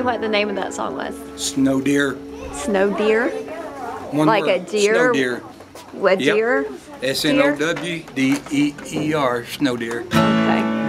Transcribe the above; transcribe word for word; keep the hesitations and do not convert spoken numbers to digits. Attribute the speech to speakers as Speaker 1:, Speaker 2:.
Speaker 1: what the name of that song was.
Speaker 2: Snowdeer.
Speaker 1: Snowdeer?
Speaker 2: One
Speaker 1: Like
Speaker 2: word.
Speaker 1: a deer?
Speaker 2: Snowdeer.
Speaker 1: A deer?
Speaker 2: Yep. S N O W D E E R. Snowdeer.
Speaker 1: Okay.